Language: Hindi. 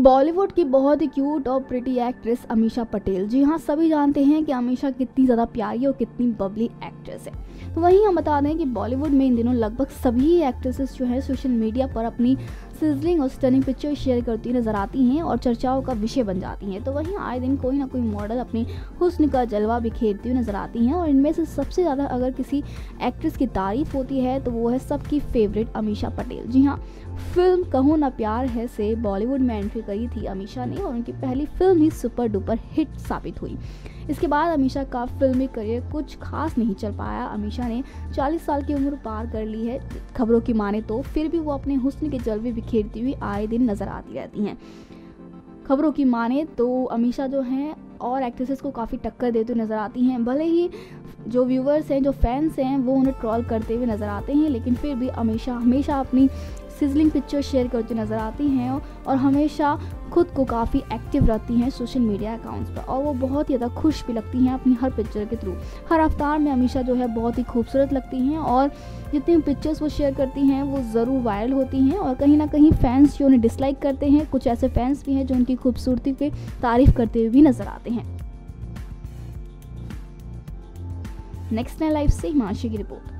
बॉलीवुड की बहुत ही क्यूट और प्रिटी एक्ट्रेस अमीषा पटेल। जी हाँ, सभी जानते हैं कि अमीषा कितनी ज़्यादा प्यारी और कितनी बबली एक्ट्रेस है। तो वहीं हम बता दें कि बॉलीवुड में इन दिनों लगभग सभी एक्ट्रेसेस जो है सोशल मीडिया पर अपनी सिजलिंग और स्टनिंग पिक्चर शेयर करती नजर आती हैं और चर्चाओं का विषय बन जाती हैं। तो वहीं आए दिन कोई ना कोई मॉडल अपने हुस्न का जलवा बिखेरती हुई नजर आती हैं और इनमें से सबसे ज़्यादा अगर किसी एक्ट्रेस की तारीफ होती है तो वो है सबकी फेवरेट अमीषा पटेल। जी हाँ, फिल्म कहो ना प्यार है से बॉलीवुड में एंट्री करी थी अमीषा ने और उनकी पहली फिल्म ही सुपर डुपर हिट साबित हुई। इसके बाद अमीषा का फिल्मी करियर कुछ खास नहीं चल पाया। अमीषा ने 40 साल की उम्र पार कर ली है खबरों की माने तो, फिर भी वो अपने हुस्न के जलवे बिखेरती हुई आए दिन नजर आती रहती हैं। खबरों की माने तो अमीषा जो हैं और एक्ट्रेसेस को काफ़ी टक्कर देते हुए नज़र आती हैं। भले ही जो व्यूवर्स हैं, जो फैंस हैं, वो उन्हें ट्रॉल करते हुए नज़र आते हैं, लेकिन फिर भी अमीषा हमेशा अपनी सिजलिंग पिक्चर शेयर करती नज़र आती हैं और हमेशा खुद को काफ़ी एक्टिव रहती हैं सोशल मीडिया अकाउंट्स पर और वो बहुत ही ज़्यादा खुश भी लगती हैं अपनी हर पिक्चर के थ्रू। हर अवतार में अमीषा जो है बहुत ही खूबसूरत लगती हैं और जितनी पिक्चर्स वो शेयर करती हैं वो ज़रूर वायरल होती हैं और कहीं ना कहीं फैंस जो उन्हें डिसलाइक करते हैं, कुछ ऐसे फैंस भी हैं जो उनकी खूबसूरती की तारीफ़ करते हुए भी नज़र आते हैं। नेक्स्ट 9 लाइव से हिमांशी की रिपोर्ट।